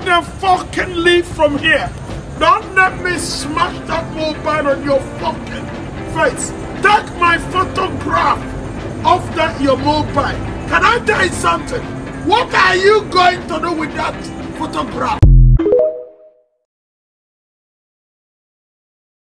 the fucking leave from here. Don't let me smash that mobile on your fucking face. Take my photograph of that your mobile. Can I tell you something? What are you going to do with that photograph?